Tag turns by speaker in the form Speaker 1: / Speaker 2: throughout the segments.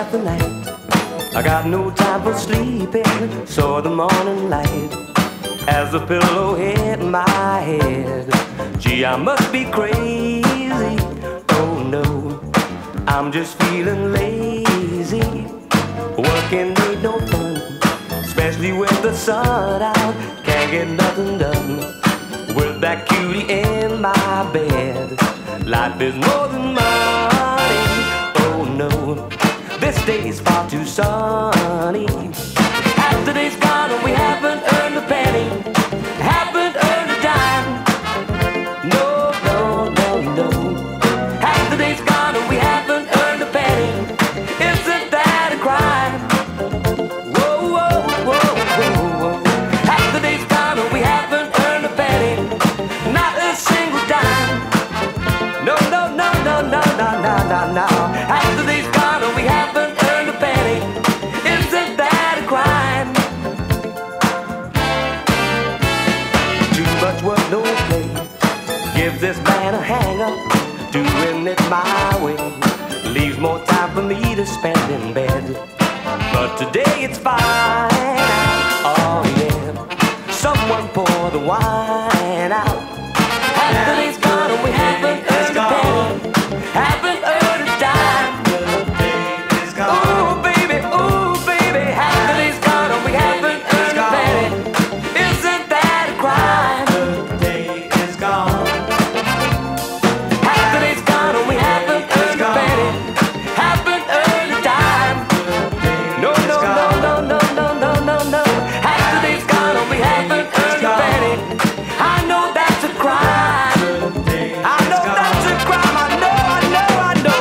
Speaker 1: of the night. I got no time for sleeping, saw the morning light as the pillow hit my head. Gee, I must be crazy, oh no, I'm just feeling lazy. Working ain't no fun, especially with the sun out, can't get nothing done. With that cutie in my bed, life is more than money, oh no, this day's far too sunny. Half the day's gone and we haven't earned a penny, haven't earned a dime. No, no, no, no. Half the day's gone and we haven't earned a penny. Isn't that a crime? Whoa, whoa, whoa, whoa, whoa. Half the day's gone and we haven't earned a penny, not a single dime. No, no, no, no, no, no, no, no, no. Half the day's gone and we haven't earned a penny. Isn't that a crime? Too much work, no play. Give this man a hang-up, doing it my way. Leaves more time for me to spend in bed. But today it's fine, oh yeah. Someone pour the wine out. Half the day's gone and we haven't earned a penny, haven't earned a dime. Ooh baby, half the day's gone and we haven't earned a penny. Isn't that a crime? The day is gone. Half the day's gone and we haven't earned a penny, haven't earned a dime. No, no, no, no, no, no, no, no, no. Half the day's gone and we haven't earned a penny. I know that's a crime. I know that's a crime. I know, I know, I know.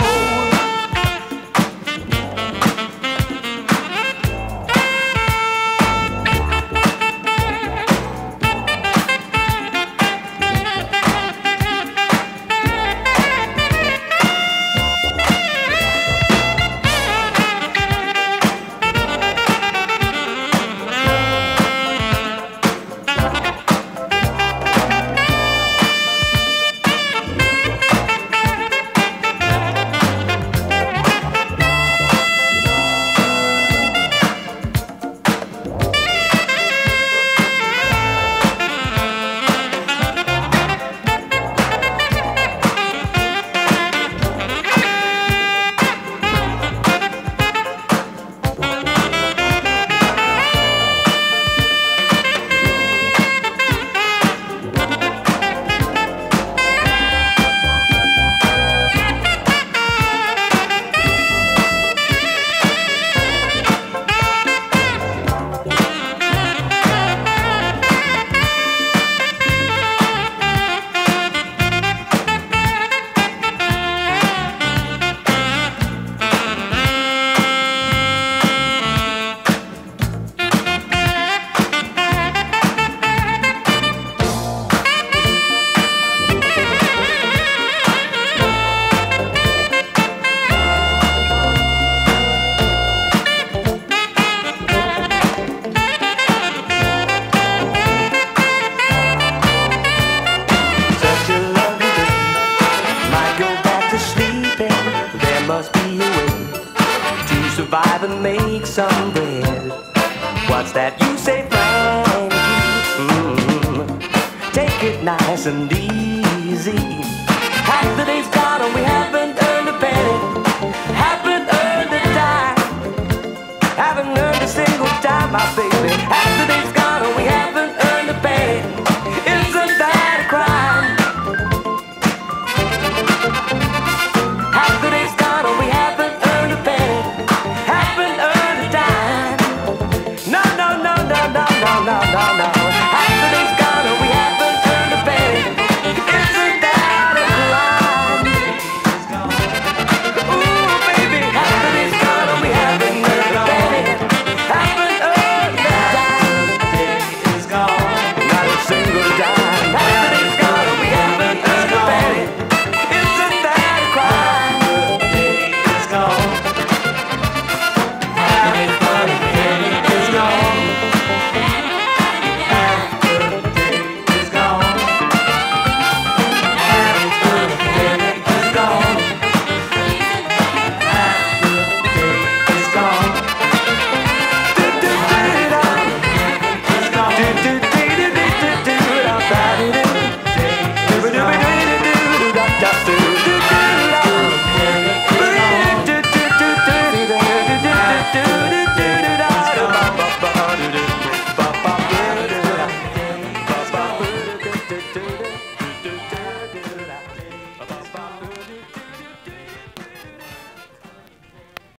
Speaker 1: Must be a way to survive and make some bread. What's that you say, Frankie? Take it nice and easy. Half the day's gone and we haven't earned a penny, haven't earned a dime, haven't earned a single dime, my baby.